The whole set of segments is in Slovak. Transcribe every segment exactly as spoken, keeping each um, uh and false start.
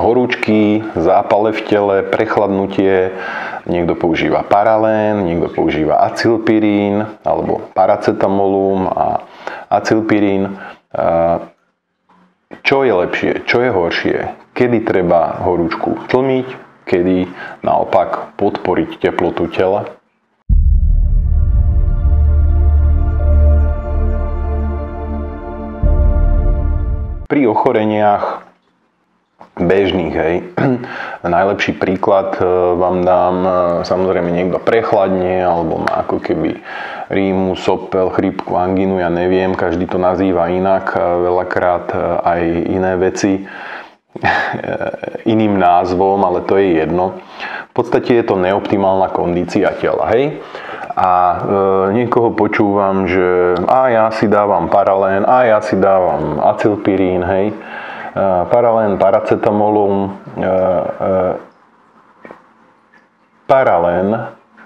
horúčky, zápale v tele, prechladnutie, niekto používa paralén, niekto používa acylpirín alebo paracetamolum a acylpirín. Čo je lepšie, čo je horšie? Kedy treba horúčku tlmiť, kedy naopak podporiť teplotu tela? Pri ochoreniach bežných, hej, najlepší príklad vám dám, samozrejme niekto prechladne alebo má ako keby rýmu, sopel, chrípku, angínu, ja neviem, každý to nazýva inak, veľakrát aj iné veci iným názvom, ale to je jedno. V podstate je to neoptimálna kondícia tela, hej. A e, niekoho počúvam, že a ja si dávam paralén, a ja si dávam acylpirín, hej. E, paralén, paracetamolum, e, e, paralén e,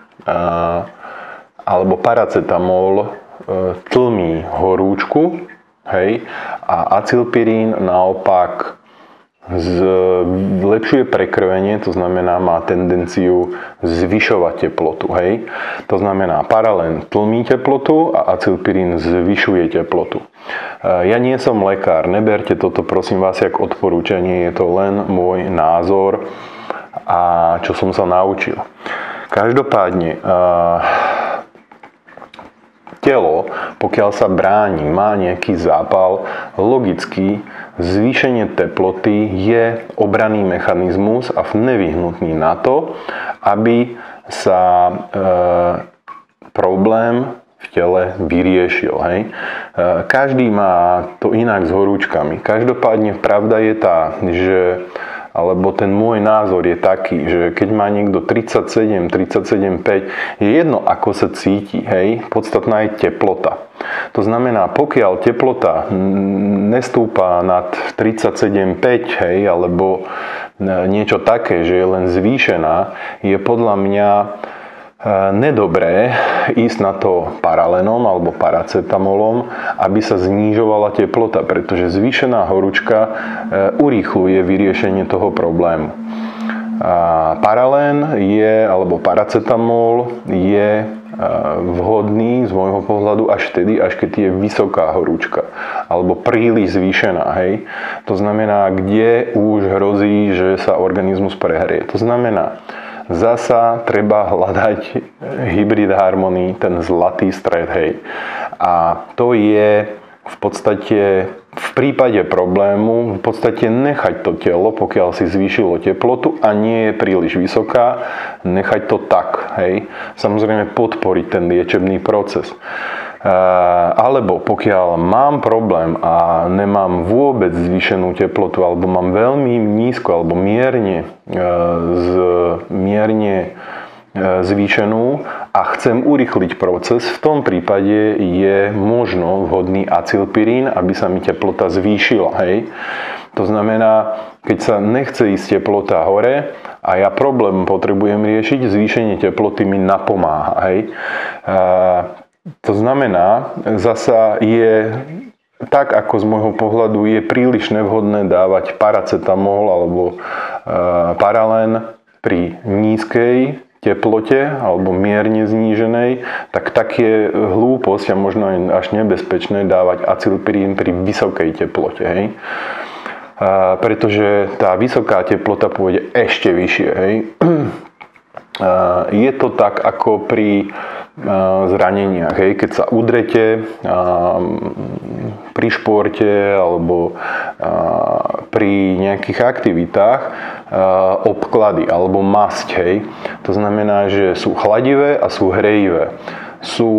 alebo paracetamol e, tlmí horúčku, hej, a acylpirín naopak zlepšuje prekrvenie, to znamená má tendenciu zvyšovať teplotu, hej. To znamená paralén tlmí teplotu a acylpirín zvyšuje teplotu. Ja nie som lekár, neberte toto prosím vás jak odporúčanie, je to len môj názor a čo som sa naučil. Každopádne telo, pokiaľ sa bráni, má nejaký zápal, logicky zvýšenie teploty je obranný mechanizmus a nevyhnutný na to, aby sa e, problém v tele vyriešil. Hej. E, každý má to inak s horúčkami. Každopádne pravda je tá, že alebo ten môj názor je taký, že keď má niekto tridsaťsedem, tridsaťsedem celá päť, je jedno ako sa cíti, hej, podstatná je teplota. To znamená, pokiaľ teplota nestúpa nad tridsaťsedem celá päť, hej, alebo niečo také, že je len zvýšená, je podľa mňa nedobré ísť na to paralénom alebo paracetamolom, aby sa znižovala teplota, pretože zvýšená horúčka urýchľuje vyriešenie toho problému. A paralén je, alebo paracetamol je vhodný z môjho pohľadu až vtedy, až keď je vysoká horúčka alebo príliš zvýšená, hej. To znamená, kde už hrozí, že sa organizmus prehrie. To znamená, zasa treba hľadať hybrid harmonii, ten zlatý stred, hej. A to je v podstate v prípade problému v podstate nechať to telo, pokiaľ si zvýšilo teplotu a nie je príliš vysoká, nechať to tak, hej. Samozrejme podporiť ten liečebný proces. Alebo pokiaľ mám problém a nemám vôbec zvýšenú teplotu, alebo mám veľmi nízko alebo mierne, z, mierne zvýšenú a chcem urýchliť proces, v tom prípade je možno vhodný acylpirín, aby sa mi teplota zvýšila. Hej. To znamená, keď sa nechce ísť teplota hore a ja problém potrebujem riešiť, zvýšenie teploty mi napomáha. Hej. To znamená, zasa je tak, ako z môjho pohľadu je príliš nevhodné dávať paracetamol alebo e, paralén pri nízkej teplote alebo mierne zníženej, tak tak je hlúposť a možno až nebezpečné dávať acylpirín pri vysokej teplote. Hej. E, pretože tá vysoká teplota pôjde ešte vyššie. Hej. E, je to tak, ako pri zraneniach, hej, keď sa udrete pri športe alebo pri nejakých aktivitách, obklady alebo masť, hej. To znamená, že sú chladivé a sú hrejivé. Sú,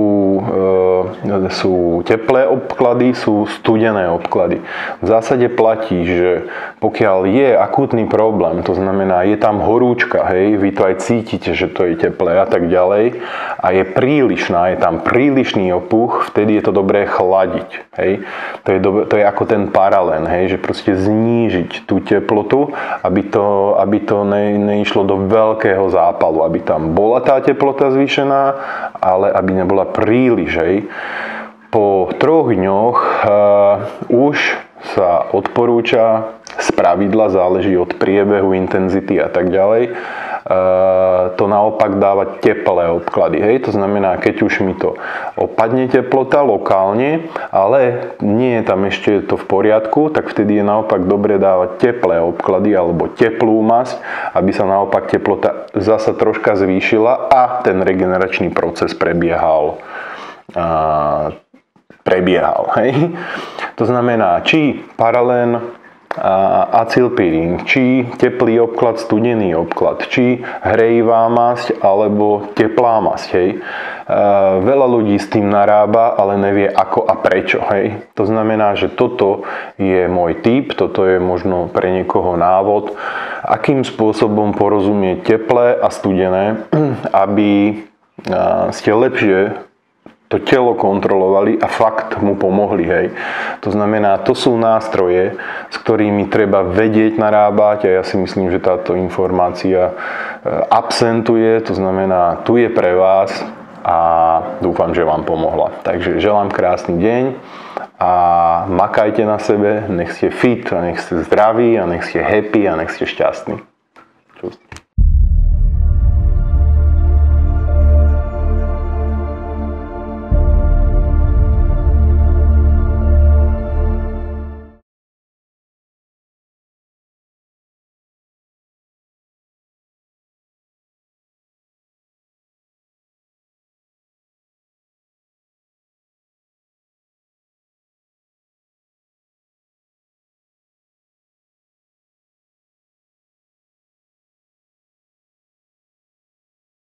e, sú teplé obklady, sú studené obklady. V zásade platí, že pokiaľ je akútny problém, to znamená, je tam horúčka, hej, vy to aj cítite, že to je teplé a tak ďalej, a je prílišná, je tam prílišný opuch, vtedy je to dobré chladiť, hej. To je, dob- to je ako ten paralén, hej, že proste znížiť tú teplotu, aby to, aby to ne, neišlo do veľkého zápalu, aby tam bola tá teplota zvýšená, ale aby nebola príliš, hej. Po troch dňoch uh, už sa odporúča z pravidla, záleží od priebehu, intenzity a tak ďalej, to naopak dávať teplé obklady. Hej? To znamená, keď už mi to opadne teplota lokálne, ale nie je tam ešte to v poriadku, tak vtedy je naopak dobre dávať teplé obklady alebo teplú masť, aby sa naopak teplota zasa troška zvýšila a ten regeneračný proces prebiehal. A, prebiehal. Hej? To znamená, či paralén, acylpirín, či teplý obklad, studený obklad, či hrejivá masť alebo teplá masť. Hej. Veľa ľudí s tým narába, ale nevie ako a prečo. Hej. To znamená, že toto je môj tip, toto je možno pre niekoho návod, akým spôsobom porozumieť teplé a studené, aby ste lepšie to telo kontrolovali a fakt mu pomohli. Hej. To znamená, to sú nástroje, s ktorými treba vedieť narábať a ja si myslím, že táto informácia absentuje, to znamená, tu je pre vás a dúfam, že vám pomohla. Takže želám krásny deň a makajte na sebe, nech ste fit a nech ste zdraví a nech ste happy a nech ste šťastní.